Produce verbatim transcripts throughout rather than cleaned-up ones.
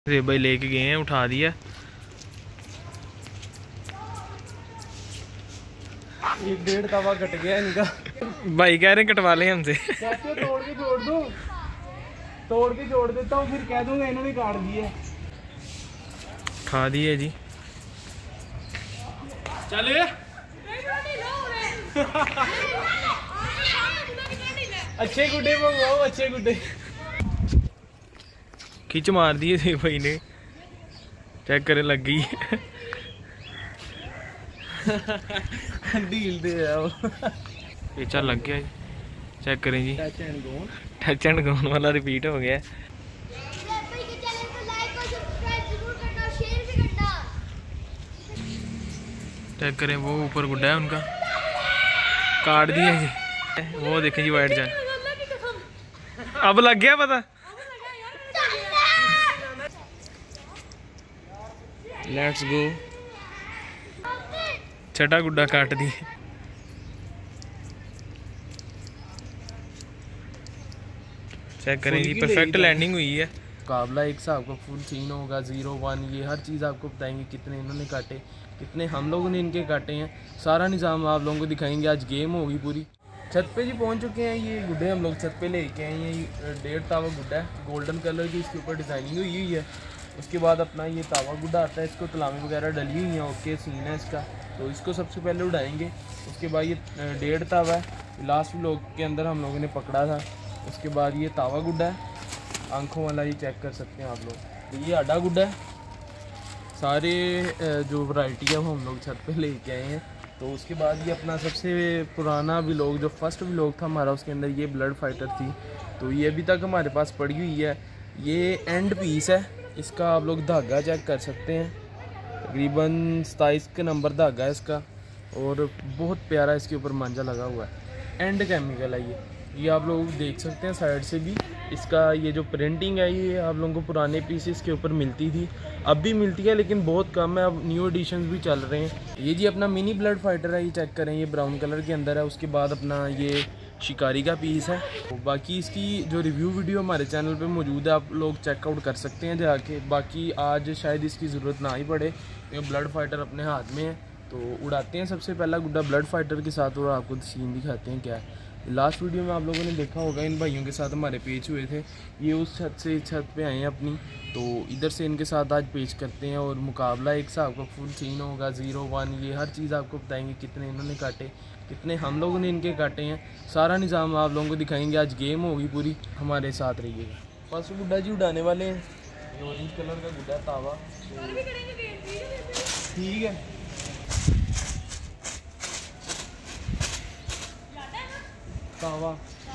भाई लेके गए हैं, उठा दिया। एक डेढ़ तवा कट गया इनका। भाई कह रहे हैं कटवा लें हमसे। तोड़ के जोड़ दूं, तोड़ के जोड़ देता हूँ, फिर कह दूंगा इन्होंने काट दिया। खा दिए जी। चले अच्छे गुड्डे मंगवाओ, अच्छे गुड्डे। खिंच मार दिए थे भाई ने, चेक करे लग गई। डील दे आओ। पेचा लग गया जी, चेक करें जी। Touch and gone, touch and gone वाला रिपीट हो गया। चेक करें, वो ऊपर गुड्डा है उनका, काट दिया जी। वो देखें जी वाइट जान, अब लग गया पता। Let's go. छठा गुड्डा काट दी। चेक करें जी, परफेक्ट लैंडिंग हुई है। मुकाबला एक सा आपको फुल सीन होगा, जीरो वन, ये हर चीज़ आपको बताएंगे, कितने इन्होंने काटे, कितने हम लोगों ने इनके काटे हैं, सारा निज़ाम आप लोगों को दिखाएंगे। आज गेम होगी पूरी। छत पे जी पहुंच चुके हैं, ये गुड्डे हम लोग छत पे लेके आए हैं। ये डेढ़ तावा गुड्डा है, गोल्डन कलर की इसके ऊपर डिज़ाइनिंग हुई हुई है। उसके बाद अपना ये तावा गुड्डा आता है, इसको तलामी वगैरह डली हुई हैं, ओके सीन है इसका, तो इसको सबसे पहले उड़ाएंगे। उसके बाद ये डेढ़ तावा है, लास्ट व्लॉग के अंदर हम लोगों ने पकड़ा था। उसके बाद ये तावा गुड्डा है, आंखों वाला, ये चेक कर सकते हैं आप लोग। तो ये आडा गुड्डा है। सारे जो वैरायटी है वो हम लोग छत पे लेके आए हैं। तो उसके बाद ये अपना सबसे पुराना व्लॉग, जो फर्स्ट व्लॉग था हमारा, उसके अंदर ये ब्लड फाइटर थी, तो ये अभी तक हमारे पास पड़ी हुई है। ये एंड पीस है, इसका आप लोग धागा चेक कर सकते हैं, तकरीबन सताईस के नंबर धागा है इसका, और बहुत प्यारा इसके ऊपर मांझा लगा हुआ है। एंड केमिकल है ये ये आप लोग देख सकते हैं साइड से भी। इसका ये जो प्रिंटिंग है, ये आप लोगों को पुराने पीसेस के ऊपर मिलती थी, अब भी मिलती है लेकिन बहुत कम है, अब न्यू एडिशंस भी चल रहे हैं। ये जी अपना मिनी ब्लड फाइटर है, ये चेक करें, ये ब्राउन कलर के अंदर है। उसके बाद अपना ये शिकारी का पीस है। तो बाकी इसकी जो रिव्यू वीडियो हमारे चैनल पे मौजूद है, आप लोग चेकआउट कर सकते हैं जाके। बाकी आज शायद इसकी ज़रूरत ना ही पड़े, ये ब्लड फाइटर अपने हाथ में है। तो उड़ाते हैं सबसे पहला गुड्डा ब्लड फाइटर के साथ, और आपको सीन दिखाते हैं क्या है। लास्ट वीडियो में आप लोगों ने देखा होगा, इन भाइयों के साथ हमारे पेच हुए थे। ये उस छत से इस छत पे आए हैं अपनी, तो इधर से इनके साथ आज पेच करते हैं। और मुकाबला एक सा आपका फुल सीन होगा, ज़ीरो वन, ये हर चीज़ आपको बताएंगे, कितने इन्होंने काटे, कितने हम लोगों ने इनके काटे हैं, सारा निज़ाम आप लोगों को दिखाएंगे। आज गेम होगी पूरी, हमारे साथ रहिएगा। फर्स्ट गुड्डा जी उड़ाने वाले हैं, ये ऑरेंज कलर का गुड्डा तावा, ठीक है। तावा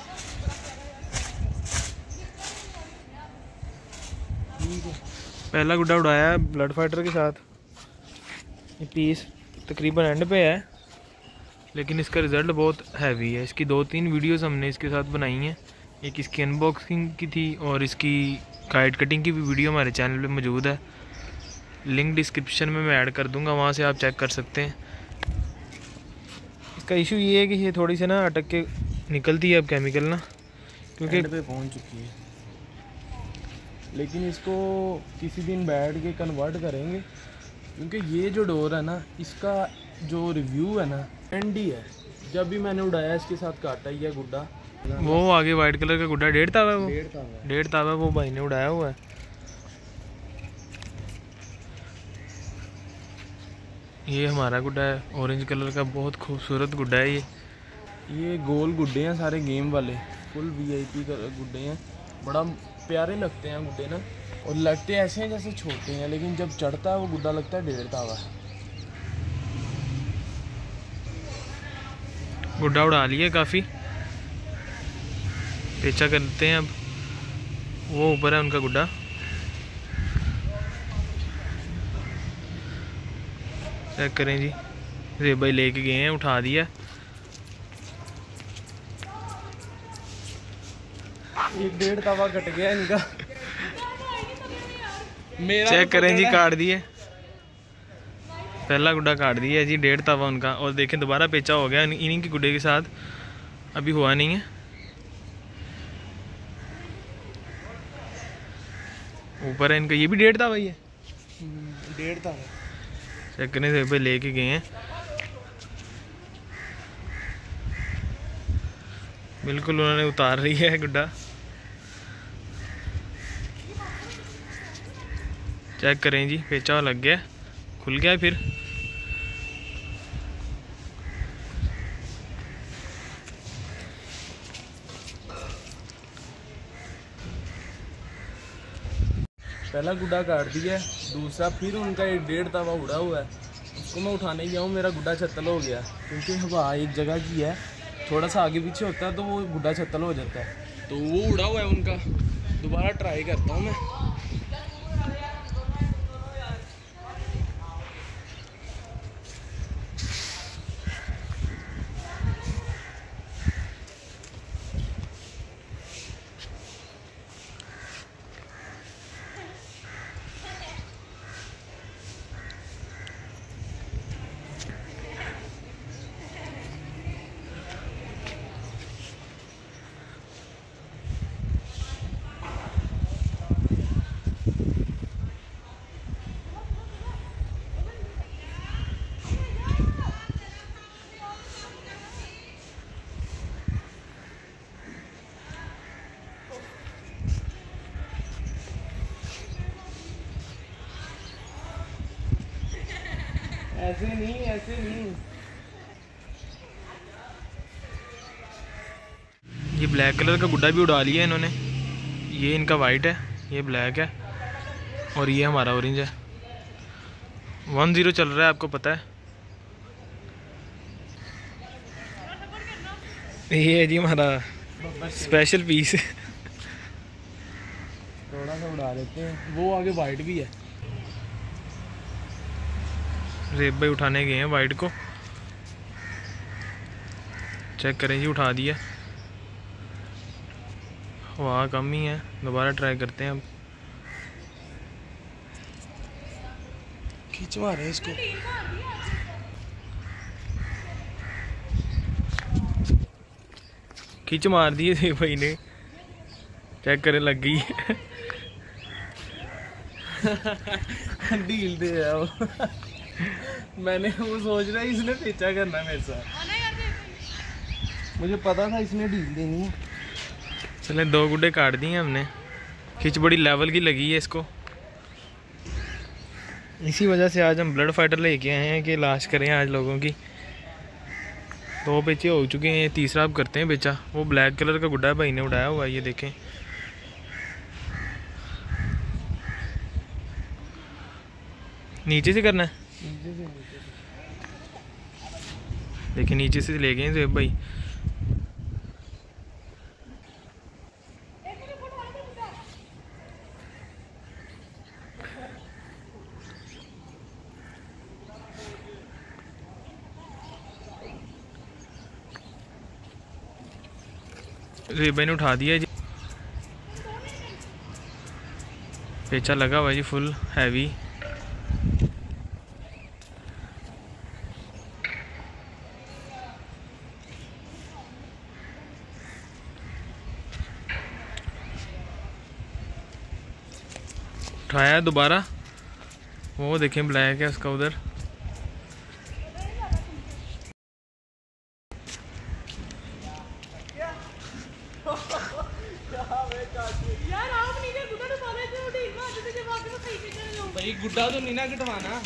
ठीक है, पहला गुड्डा उड़ाया है ब्लड फाइटर के साथ। ये पीस तकरीबन एंड पे है, लेकिन इसका रिज़ल्ट बहुत हैवी है। इसकी दो तीन वीडियोस हमने इसके साथ बनाई हैं, एक इसकी अनबॉक्सिंग की थी और इसकी गाइड कटिंग की भी वीडियो हमारे चैनल पे मौजूद है। लिंक डिस्क्रिप्शन में मैं ऐड कर दूंगा, वहाँ से आप चेक कर सकते हैं। इसका इशू ये है कि ये थोड़ी सी ना अटक के निकलती है अब केमिकल ना, क्योंकि एंड पे पहुंच चुकी है। लेकिन इसको किसी दिन बैठ के कन्वर्ट करेंगे, क्योंकि ये जो डोर है ना, इसका जो रिव्यू है ना, एंड ही है। जब भी मैंने उड़ाया इसके साथ काटा ही है गुड्डा। वो आगे वाइट कलर का गुड्डा डेढ़ तावा है, वो डेढ़ तावा डेढ़ तावा वो भाई ने उड़ाया हुआ है। ये हमारा गुड्डा है, ऑरेंज कलर का, बहुत खूबसूरत गुड्डा है ये। ये गोल गुड्डे हैं सारे गेम वाले, फुल वीआईपी गुड्डे हैं, बड़ा प्यारे लगते हैं गुड्डे ना, और लगते ऐसे हैं जैसे छोटे हैं, लेकिन जब चढ़ता है वो गुड्डा लगता है डेढ़ तावा है। गुड्डा उड़ा लिया काफ़ी, पेचा करते हैं अब। वो ऊपर है उनका गुड्डा, चेक करें जी। रे भाई लेके गए हैं, उठा दिया। एक डेढ़ तवा कट गया इनका। मेरा चेक करें जी, काट दिए, पहला गुड्डा काट दिया जी, डेढ़ तवा उनका। और देखें दोबारा पेचा हो गया इन्हीं के गुड्डे के साथ, अभी हुआ नहीं है। ऊपर है इनका, ये भी डेढ़ था भाई, है डेढ़ था चेक करने से भाई लेके गए हैं। बिल्कुल उन्होंने उतार रही है गुड्डा, चेक करें जी, पेचा लग गया, खुल गया फिर। पहला गुड्डा काट दिया, दूसरा फिर उनका एक डेढ़ तवा उड़ा हुआ है, उसको मैं उठाने गया हूँ, मेरा गुड्डा छत्तल हो गया, क्योंकि हवा एक जगह की है, थोड़ा सा आगे पीछे होता है तो वो गुड्डा छत्तल हो जाता है, तो वो उड़ा हुआ है उनका। दोबारा ट्राई करता हूँ मैं। ऐसे नहीं, ऐसे नहीं। ये ब्लैक कलर का गुड्डा भी उड़ा लिया है इन्होंने, ये इनका वाइट है, ये ब्लैक है और ये हमारा ऑरेंज है। वन ज़ीरो चल रहा है, आपको पता है। ये है जी हमारा स्पेशल पीस। थोड़ा सा उड़ा लेते हैं, वो आगे वाइट भी है। रेब भाई उठाने गए हैं वाइट को, चेक करें जी, उठा दिया, वाह कम ही है, दोबारा ट्राई करते हैं अब। खींच मारे इसको, खींच मार दिए थे भाई ने, चेक करें लग गई। डील दे रहा वो। मैंने वो सोच रहा है इसने पेचा करना है मेरे साथ, मुझे पता था इसने डील देनी है। चले दो गुड्डे काट दिए हमने, खिंच बड़ी लेवल की लगी है इसको, इसी वजह से आज हम ब्लड फाइटर लेके आए हैं कि लाश करें आज लोगों की। दो बेचे हो चुके हैं, तीसरा अब करते हैं बेचा। वो ब्लैक कलर का गुड्डा भाई ने उड़ाया हुआ है, ये देखें। नीचे से करना है, नीचे से, नीचे से। देखिए नीचे से ले गए ज़ेब भाई। ज़ेब भाई ने उठा दिया जी, पेचा लगा हुआ जी फुल हैवी। उठाया दोबारा, वो देखें ब्लैक है उसका उधर। भाई गुड्डा तो नहीं ना कटवाना।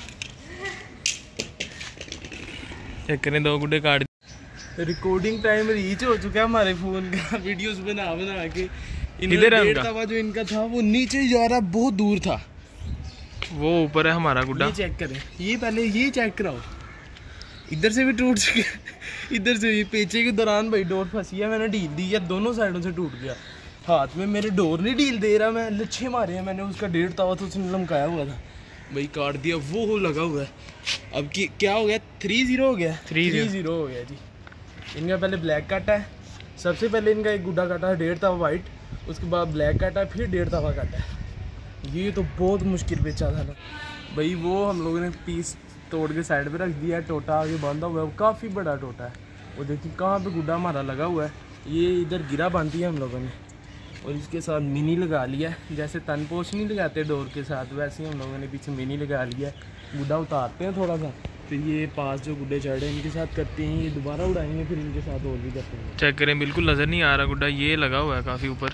चेक करें, दो गुड्डे काट। रिकॉर्डिंग टाइम रीच हो चुका है हमारे फोन का, वीडियोस बना बना के। इधर है उनका तवा जो इनका था वो नीचे ही जा रहा, बहुत दूर था। वो ऊपर है हमारा गुड्डा। ये चेक करें, ये पहले ये चेक कराओ, इधर से भी टूट चुका, इधर से भी। पेचे के दौरान भाई डोर फंसी है, मैंने ढील दी है, दोनों साइडों से टूट गया। हाथ में मेरे डोर नहीं ढील दे रहा, मैं लच्छे मारे हैं मैंने। उसका डेढ़ तवा तो उसने लमकाया हुआ था भाई, काट दिया। वो हो लगा हुआ है। अब की क्या हो गया, थ्री जीरो हो गया, थ्री जीरो हो गया जी। इनका पहले ब्लैक काटा है, सबसे पहले इनका एक गुड्डा काटा है डेढ़ तवा वाइट, उसके बाद ब्लैक काटा है, फिर डेढ़ तवा काटा है। ये तो बहुत मुश्किल बेचा था ना भाई। वो हम लोगों ने पीस तोड़ के साइड पे रख दिया है, टोटा आगे बांधा हुआ है, वो काफ़ी बड़ा टोटा है। वो देखिए कहाँ पे गुड्डा हमारा लगा हुआ है, ये इधर गिरा बांधी है हम लोगों ने। और इसके साथ मिनी लगा लिया, जैसे तनपोश नहीं लगाते डोर के साथ, वैसे ही हम लोगों ने पीछे मिनी लगा लिया। गुड्डा उतारते हैं थोड़ा सा, फिर ये पास जो गुड्डे चढ़े इनके साथ करते हैं, ये दोबारा उड़ाएंगे, फिर इनके साथ और भी करते हैं। चेक करें, बिल्कुल नज़र नहीं आ रहा गुड्डा, ये लगा हुआ है काफ़ी ऊपर।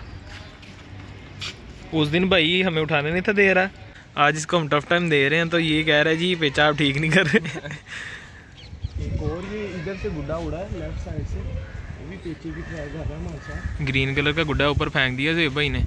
उस दिन भाई हमें उठाने नहीं था दे रहा, आज इसको हम टफ टाइम दे रहे हैं तो ये कह रहा है जी पेचा आप ठीक नहीं कर रहे। एक और ये इधर से गुड्डा उड़ा है लेफ्ट साइड से, वो भी पेचे की ट्राई कर रहा है हमारे साथ। ग्रीन कलर का गुड्डा ऊपर फेंक दिया ज़ेब भाई ने,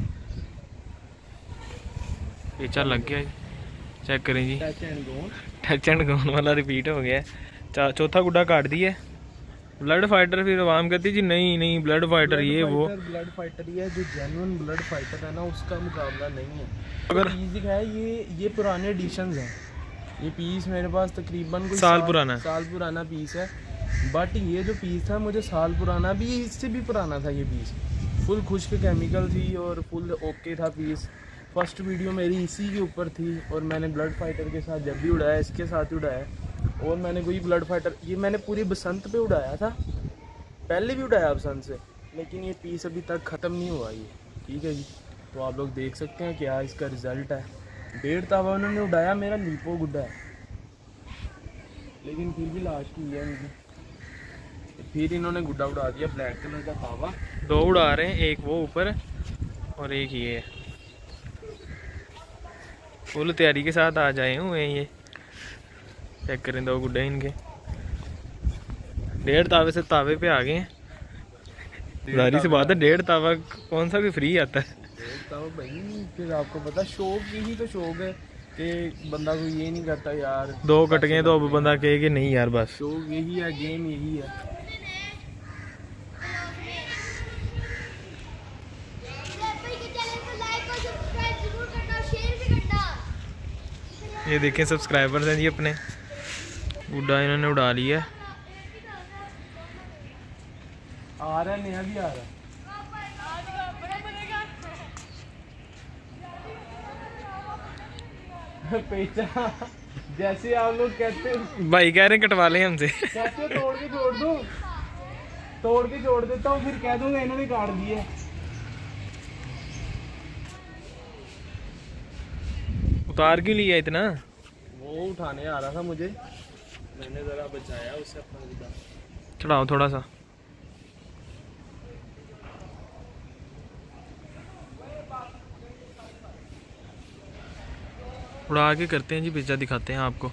पेचा लग गया। चेक करें जी, touch and gone, touch and gone वाला रिपीट हो गया। चौथा गुड्डा काट दिया। ब्लड फाइटर, फिर आवाम कहती जी नहीं नहीं ब्लड फाइटर ये वो, ब्लड फाइटर ही है जो जेन्युइन ब्लड फाइटर है ना, उसका मुकाबला नहीं है। अगर पीस है ये ये पुराने एडिशंस हैं, ये पीस मेरे पास तकरीबन कोई साल पुराना साल पुराना पीस है। बट ये जो पीस था मुझे साल पुराना भी, इससे भी पुराना था ये पीस, फुल खुश्क केमिकल थी और फुल ओके था पीस। फर्स्ट वीडियो मेरी इसी के ऊपर थी और मैंने ब्लड फाइटर के साथ जब भी उड़ाया इसके साथ ही उड़ाया। और मैंने कोई ब्लड फाइटर, ये मैंने पूरी बसंत पे उड़ाया था, पहले भी उड़ाया बसंत से, लेकिन ये पीस अभी तक ख़त्म नहीं हुआ ये। ठीक है जी, तो आप लोग देख सकते हैं क्या इसका रिज़ल्ट है। डेढ़ तावा उन्होंने उड़ाया, मेरा लीपो गुड्डा है, लेकिन फिर भी लास्ट हुई है इनकी। फिर इन्होंने गुड्डा उड़ा दिया ब्लैक कलर का तावा। दो उड़ा रहे हैं, एक वो ऊपर और एक ये है। फुल तैयारी के साथ आ जाए हुए हैं ये। चेक करें दो गुड्डे इनके, डेढ़ तावे से तावे पे आ गए हैं। जारी सी बात है, डेढ़ तावा कौन सा भी फ्री आता है। तावा भाई फिर आपको पता, शौक यही तो शौक है कि बंदा को ये नहीं करता यार दो कट गए तो अब बंदा कहे कि नहीं यार बस। शौक यही है, गेम यही है। ये देखें सब्सक्राइबर्स हैं जी अपने। गुड्डा इन्होंने उड़ा लिया। आ रहा है, नया भी आ रहा है। पेचा जैसे आप लोग कहते हैं, भाई कह रहे हैं कटवा लें हमसे। कहते हो तोड़ के जोड़ दो, तोड़ के जोड़ देता हूँ, फिर कह दूंगा इन्होंने काट दिए। उतार क्यों लिया इतना? वो उठाने आ रहा था मुझे, मैंने जरा बचाया उससे अपना गुड्डा। चढ़ाओ थोड़ा सा। उड़ा के करते हैं जी, पेचा दिखाते हैं आपको।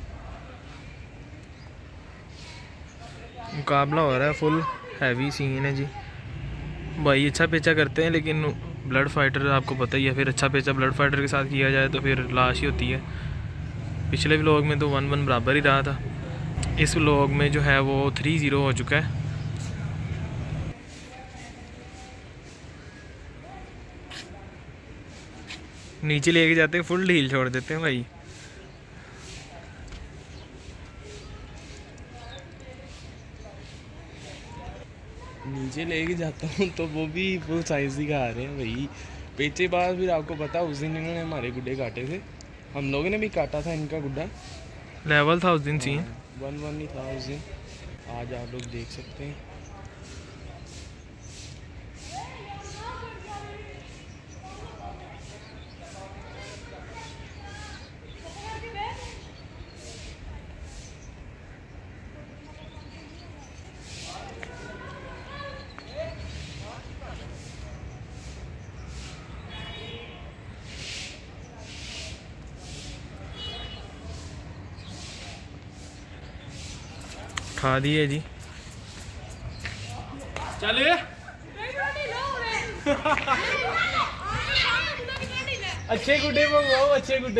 मुकाबला हो रहा है, फुल हैवी सीन है जी। भाई अच्छा पेचा करते हैं, लेकिन ब्लड फाइटर आपको पता ही है, फिर अच्छा पेचा ब्लड फाइटर के साथ किया जाए तो फिर लाश ही होती है। पिछले व्लॉग में तो वन वन बराबर ही रहा था, इस व्लॉग में जो है वो थ्री ज़ीरो हो चुका है। नीचे लेके जाते हैं, फुल ढील छोड़ देते हैं भाई। नीचे लेके जाता हूँ तो वो भी फुल साइज दिखा रहे हैं भाई। पेचे बाद फिर आपको पता उस दिन इन्होंने हमारे गुड्डे काटे थे, हम लोगों ने भी काटा था इनका गुड्डा। लेवल था उस दिन सीन, वन वन ही था उस दिन। आज आप लोग देख सकते हैं। खा दिए जी। चले अच्छे गुड्डे मंगवाओ, अच्छे गुड्डे।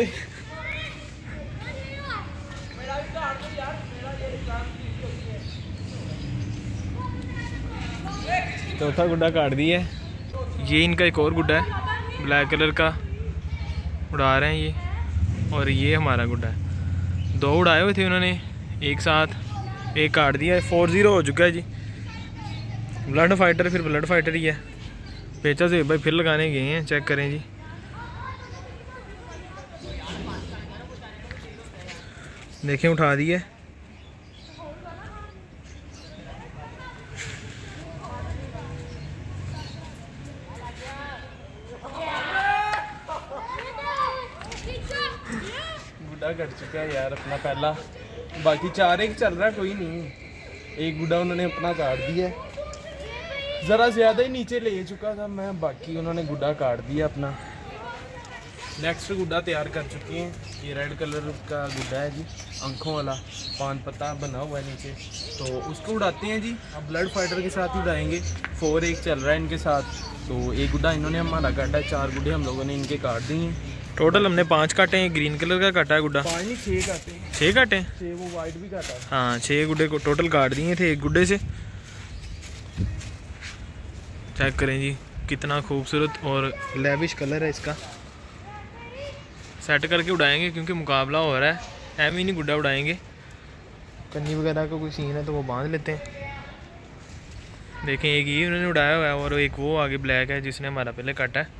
चौथा गुड्डा काट दिया है। ये इनका एक और गुड्डा है ब्लैक कलर का, उड़ा रहे हैं ये। और ये हमारा गुड्डा है। दो उड़ाए हुए थे उन्होंने एक साथ, एक काट दिया है। फोर ज़ीरो हो चुका है जी। ब्लड फाइटर फिर ब्लड फाइटर ही है। पेचा से भाई फिर लगाने गए हैं, चेक करें जी। देखें उठा दिए। गुड्डा कट चुका है यार अपना पहला, बाकी चार एक चल रहा है, कोई नहीं। एक गुड्डा उन्होंने अपना काट दिया, ज़रा ज़्यादा ही नीचे ले चुका था मैं, बाकी उन्होंने गुड्डा काट दिया अपना। नेक्स्ट गुड्डा तैयार कर चुके हैं, ये रेड कलर का गुड्डा है जी, आंखों वाला, पान पत्ता बना हुआ है नीचे, तो उसको उड़ाते हैं जी। अब ब्लड फाइटर के साथ ही उड़ाएंगे, फोर एक चल रहा है इनके साथ। तो एक गुड्डा इन्होंने हमारा काटा है, चार गुड्डे हम लोगों ने इनके काट दिए हैं। टोटल हमने पाँच काटे हैं। ग्रीन कलर का काटा है गुड्डा, पाँच ही छः काटे हैं। छः काटे, छः वो वाइट भी काटा है। हाँ छः गुड्डे को टोटल काट दिए थे एक गुड्डे से। चेक करें जी कितना खूबसूरत और लेविश कलर है इसका। सेट करके उड़ाएंगे क्योंकि मुकाबला हो रहा है, एम ही नहीं गुड्डा उड़ाएंगे। कन्नी वगैरह का कोई सीन है तो वो बांध लेते हैं। देखें एक ये उन्होंने उड़ाया हुआ है और एक वो आगे ब्लैक है जिसने हमारा पहले काटा है।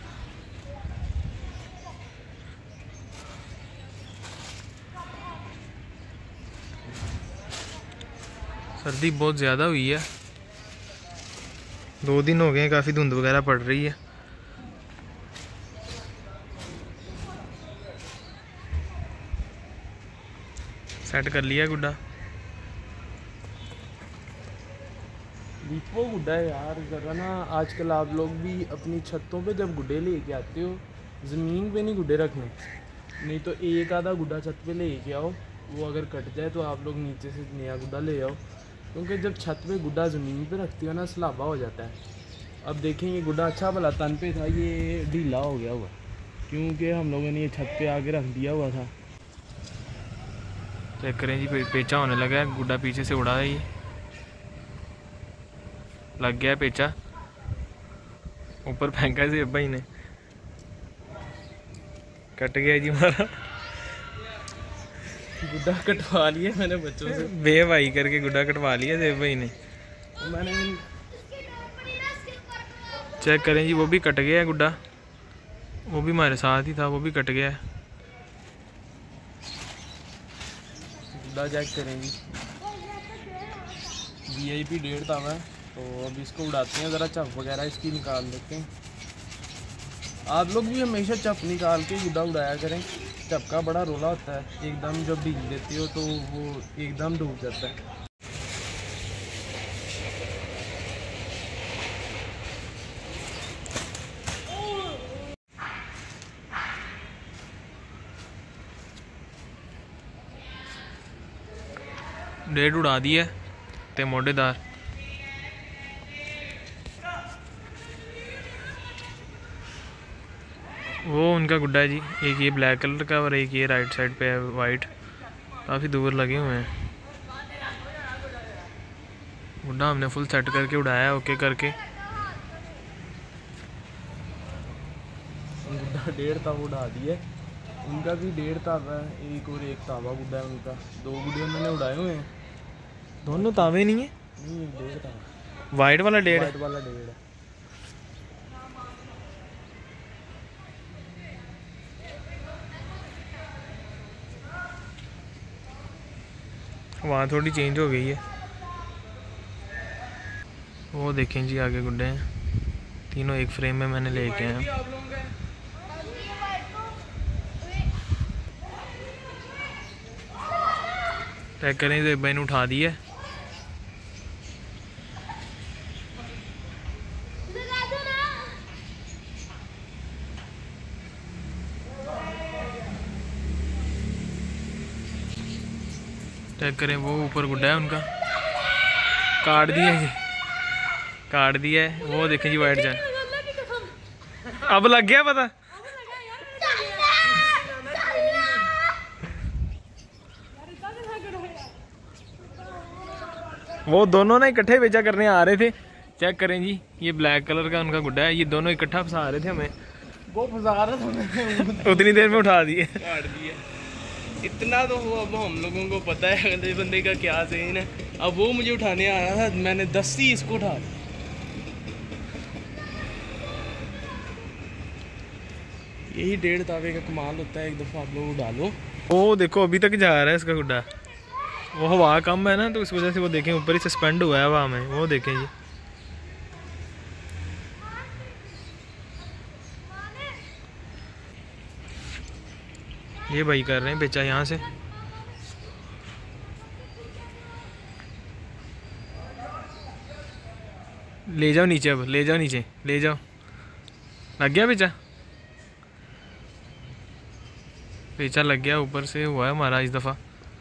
सर्दी बहुत ज़्यादा हुई है, दो दिन हो गए हैं, काफ़ी धुंध वगैरह पड़ रही है। सेट कर लिया गुड्डा। दीपो गुड्डा है यार, जरा ना आजकल आप लोग भी अपनी छतों पे जब गुड्डे लेके आते हो, ज़मीन पे नहीं गुड्डे रखने, नहीं तो एक आधा गुड्डा छत पे लेके आओ, वो अगर कट जाए तो आप लोग नीचे से नया गुड्डा ले आओ, क्योंकि जब छत पे गुड्डा ज़मीन पे रखती हो ना सलाबा हो जाता है। अब देखें ये गुड्डा अच्छा भला तन पे था, ये ढीला हो गया हुआ क्योंकि हम लोगों ने ये छत पे आके रख दिया हुआ था। चेक करें जी पेचा होने लगा है, गुड्डा पीछे से उड़ा है, ये लग गया पेचा, ऊपर फेंका से भाई ने, कट गया जी हमारा गुड्डा कटवा लिया मैंने बच्चों से, बेवाई करके गुड्डा कटवा लिया देव भाई ने। मैंने चेक करें जी वो भी कट गया है गुड्डा, वो भी हमारे साथ ही था, वो भी कट गया है। गुड्डा चेक करेंगे, वी आई पी डेढ़ था मैं, तो अब इसको उड़ाते हैं, ज़रा चप वगैरह इसकी निकाल लेते हैं। आप लोग भी हमेशा चप निकाल के गुड्डा उड़ाया करें, चप का बड़ा रोला होता है, एकदम जब भीग देती हो तो वो एकदम डूब जाता है। डेढ़ उड़ा दी है ते मोडेदार। वो उनका गुड्डा है जी, एक ये ब्लैक कलर का और एक ये राइट साइड पे है वाइट, काफ़ी दूर लगे हुए हैं। गुड्डा हमने फुल सेट करके उड़ाया, ओके करके। गुड्डा डेढ़ था वो उड़ा दिया, उनका भी डेढ़ तावा है, एक और एक तावा गुड्डा है उनका, दो गुड्डे उन्होंने उड़ाए हुए हैं। दोनों तावे नहीं है, नहीं एक डेढ़ तावा, वाइट वाला डेढ़, वाइट वाला डेढ़ है। वहाँ थोड़ी चेंज हो गई है। वो देखें जी आगे गुड्डे हैं, तीनों एक फ्रेम में मैंने लेके आया। चेक करें तो भाई ने उठा दिया, चेक करें वो ऊपर गुड्डा है उनका, काट दिया जी, काट दिया है। वो देखें जी वाइट जान, अब लग गया पता। वो दोनों ना इकट्ठे बेचा करने आ रहे थे। चेक करें जी ये ब्लैक कलर का उनका गुड्डा है, ये दोनों इकट्ठा फंसा रहे थे हमें, वो फंसा रहा था मैंने उतनी देर में उठा दिए, काट दिया। इतना तो वो अब हम लोगों को पता है अगले बंदे का क्या सीन है। अब वो मुझे उठाने आ रहा था, मैंने दस ही इसको उठा दिया। यही डेढ़ तावे का कमाल होता है, एक दफ़ा आप लोग उड़ा लो। वो देखो अभी तक जा रहा है इसका गुड्डा, वो हवा कम है ना तो इस वजह से वो देखें ऊपर ही सस्पेंड हुआ है हवा में। वो देखें जी ये भाई कर रहे हैं पेचा यहाँ से। ले जाओ नीचे, अब ले जाओ नीचे, ले जाओ। लग गया पेचा, पेचा लग गया, ऊपर से हुआ है हमारा इस दफ़ा।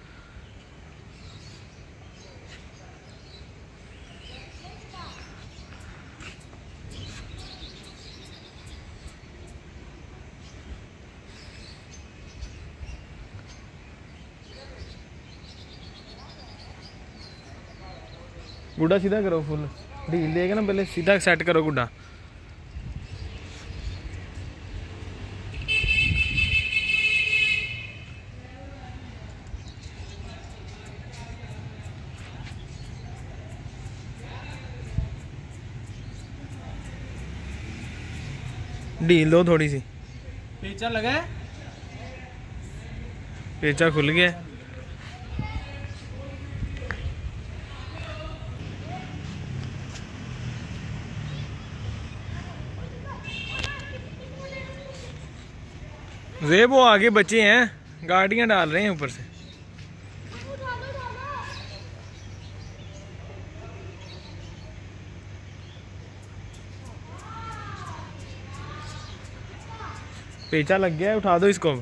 गुड्डा सीधा करो, फुल ढील देगा ना, पहले सीधा सेट करो गुड्डा। ढील दो थोड़ी सी। पेचा लगा है, पेचा खुल गया। रे वो आगे बचे हैं, गाड़ियां डाल रहे हैं ऊपर से। पेचा लग गया है, उठा दो इसको।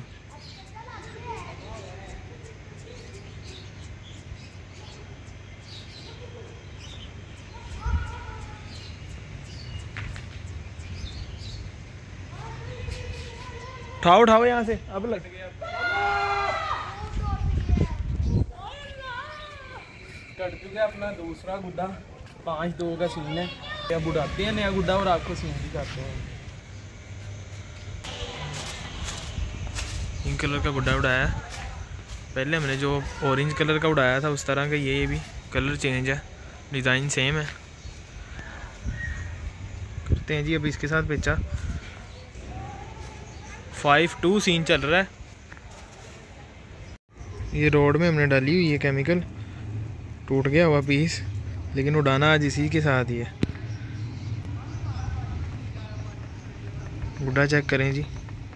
उठाओ उठाओ यहाँ से, अब लग गया। कट चुका अपना दूसरा गुड्डा, पाँच दो का सीन है। अब उड़ाते हैं नया गुड्डा और आपको सीन भी करते हैं। पिंक कलर का गुड्डा उड़ाया। पहले हमने जो ऑरेंज कलर का उड़ाया था उस तरह का ये भी कलर चेंज है, डिज़ाइन सेम है। करते हैं जी अब इसके साथ पेचा। फाइव टू सीन चल रहा है। ये रोड में हमने डाली हुई है केमिकल, टूट गया हुआ पीस, लेकिन उड़ाना आज इसी के साथ ही है। गुड्डा चेक करें जी।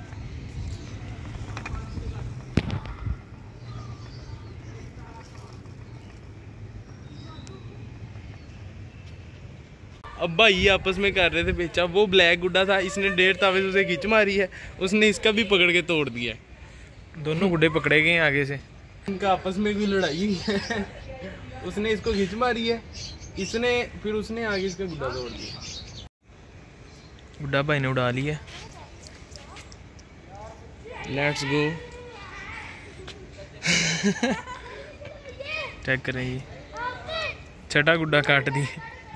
अब भाई आपस में कर रहे थे पेचा। वो ब्लैक गुड्डा था, इसने डेढ़ तावे से उसे खींच मारी है, उसने इसका भी पकड़ के तोड़ दिया है। दोनों गुड्डे पकड़े गए हैं आगे से। इनका आपस में भी लड़ाई हुई है। उसने इसको खींच मारी है, इसने फिर उसने आगे इसका गुड्डा तोड़ दिया। गुड्डा भाई ने उड़ा लिया। Let's go. चेक करें ये, छठा गुड्डा काट दी।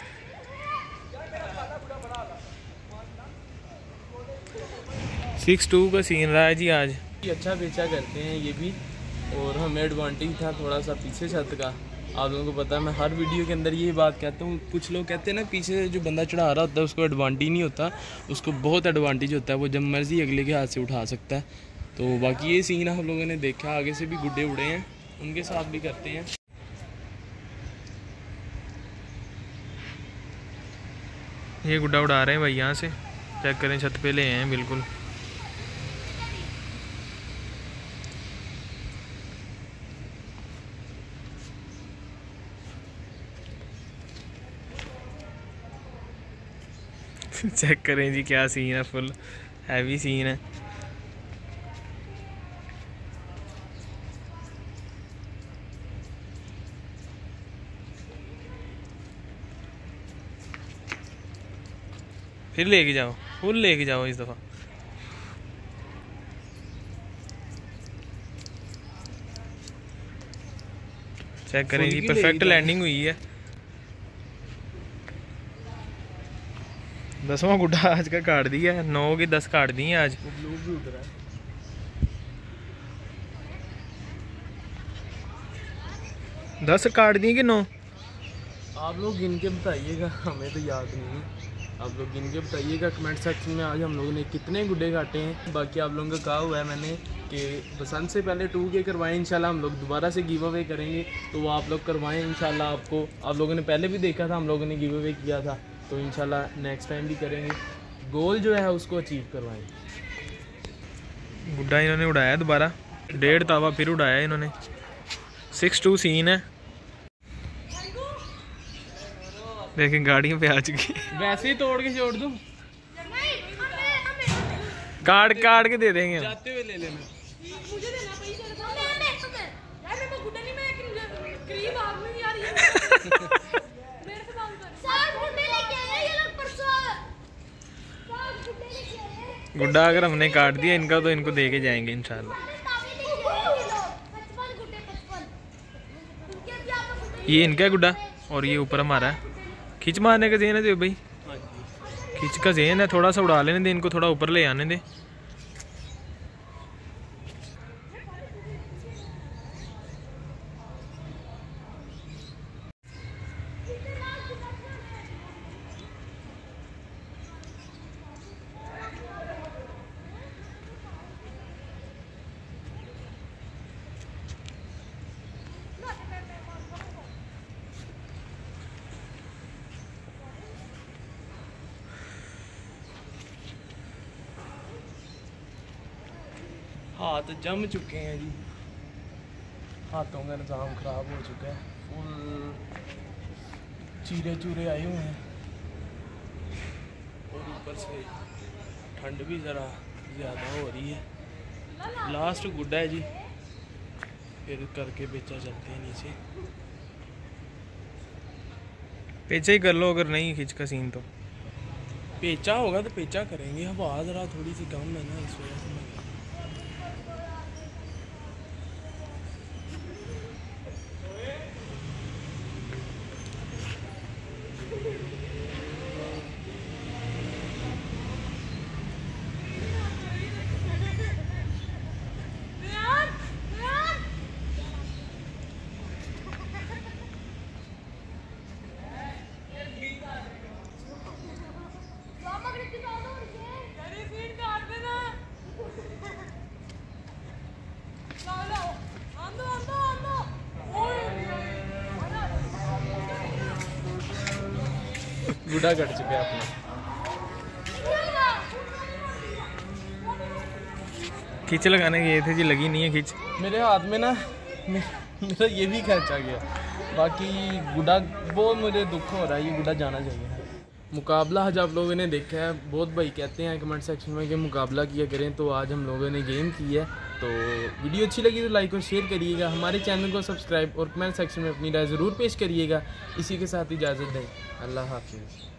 सिक्स टू का सीन रहा है जी आज। अच्छा बेचा करते हैं ये भी, और हमें एडवांटेज था थोड़ा सा पीछे छत का। आप लोगों को पता है मैं हर वीडियो के अंदर यही बात कहता हूँ। कुछ लोग कहते हैं ना पीछे जो बंदा चढ़ा रहा होता है उसको एडवांटेज नहीं होता, उसको बहुत एडवांटेज होता है। वो जब मर्जी अगले के हाथ से उठा सकता है। तो बाकी ये सीन हम लोगों ने देखा, आगे से भी गुड्डे उड़े हैं, उनके साथ भी करते हैं। ये गुड्डा उड़ा रहे हैं भाई यहाँ से, चेक करें छत पे ले हैं बिल्कुल। चेक करें जी क्या सीन है, फुल हैवी सीन है। फिर लेके जाओ, फुल लेके जाओ इस दफ़ा। चेक करें जी, परफेक्ट लैंडिंग हुई है। दसवां गुड्डा आज का काट दिया है, नौ के दस काट दिए आज। दस काट दिए कि नौ? आप लोग गिन के बताइएगा, हमें तो याद नहीं है। आप लोग गिन के बताइएगा कमेंट सेक्शन में आज हम लोगों ने कितने गुड्डे काटे हैं। बाकी आप लोगों का कहा हुआ है मैंने कि बसंत से पहले टू के करवाएं। इंशाल्लाह हम लोग दोबारा से गिव अवे करेंगे, तो वो आप लोग करवाएं इंशाल्लाह। आपको आप लोगों ने पहले भी देखा था, हम लोगों ने गिव अवे किया था, तो इंशाल्लाह नेक्स्ट टाइम भी करेंगे। गोल जो है उसको अचीव करवाएं। गुड्डा इन्होंने उड़ाया दोबारा, डेढ़ तावा फिर उड़ाया इन्होंने। सिक्स टू सीन है। देखें गाड़ियों पे आ चुकी। वैसे ही तोड़ के छोड़ दूं, काट काट के दे देंगे हम। जाते हुए ले लेना। मुझे देना पैसे हमें हमें हमें यार मेरे को गुड्डा नहीं, मैं करीब आ गई यार ये मेरे से मांग कर सात गुड्डे लेके आए ये लोग परसों, सात गुड्डे लेके आए। गुड्डा अगर हमने काट दिया इनका तो इनको दे के जाएंगे इंशाल्लाह। ये इनका है गुड्डा और ये ऊपर हमारा है। खिंच मारने का जेन है जो भाई, खिंच का जेन है। थोड़ा सा उड़ा लेने दे इनको, थोड़ा ऊपर ले आने दे। हाथ जम चुके हैं जी, हाथों का निज़ाम ख़राब हो चुका है, फुल चीरे चूरे आए हुए हैं और ऊपर से ठंड भी ज़रा ज़्यादा हो रही है। लास्ट गुड्डा है जी, फिर करके बेचा चलते हैं नीचे। पेचा ही कर लो, अगर नहीं खिंच का सीन तो पेचा होगा तो पेचा करेंगे। हवा ज़रा थोड़ी सी कम है ना, इस वजह से। गुड्डा कट चुके हैं अपना। खिंच लगाने गए थे जी, लगी नहीं है खिंच। मेरे हाथ में ना मे, मेरा ये भी खर्चा गया। बाकी गुड्डा बहुत मुझे दुख हो रहा है, ये गुड्डा जाना चाहिए। मुकाबला आज आप लोगों ने देखा है, बहुत भाई कहते हैं कमेंट सेक्शन में कि मुकाबला किया करें, तो आज हम लोगों ने गेम की है। तो वीडियो अच्छी लगी तो लाइक और शेयर करिएगा, हमारे चैनल को सब्सक्राइब और कमेंट सेक्शन में अपनी राय ज़रूर पेश करिएगा। इसी के साथ इजाज़त दें, अल्लाह हाफिज़।